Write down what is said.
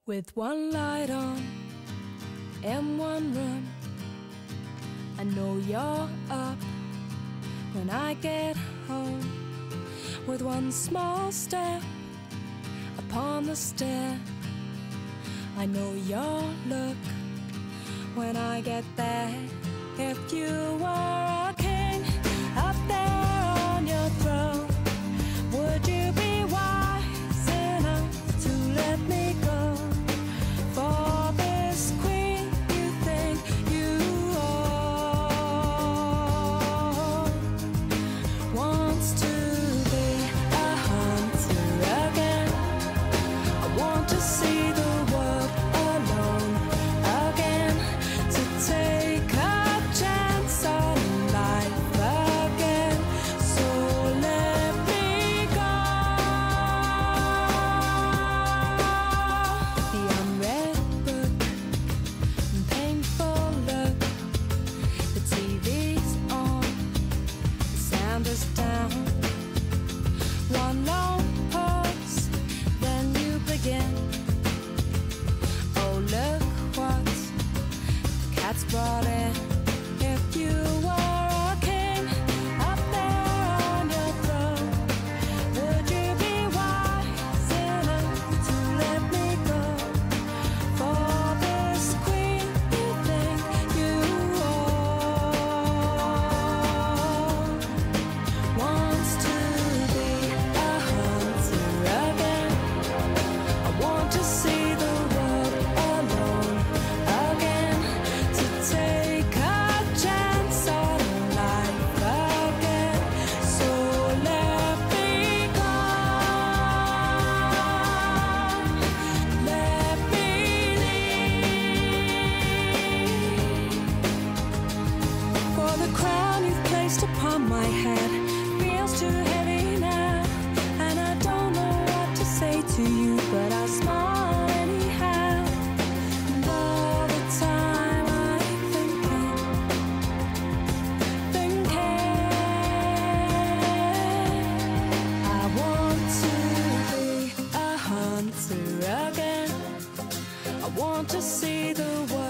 With one light on in one room, I know you're up when I get home. With one small step upon the stair, I know your look when I get there. If you were a king up there on your throne, would you be wise enough to let me go for this queen you think you own? Wants to be a hunter again. I want to see the world alone again, to take a chance on life again. So let me go. The unread book and painful look. The TV's on, the sound is down. One long pause, then you begin. Oh, look what the cat's brought in. If you were a king up there on your throne, would you be wise enough to let me go for this queen you think you own? Wants to be a hunter again. I want to see the world alone again, to take a chance on life again. So let me go. Let me leave. For the crown you've placed upon my head feels too heavy now, and I don't know what to say to you, but I'll smile anyhow. And all the time I'm thinking, I want to be a hunter again. I want to see the world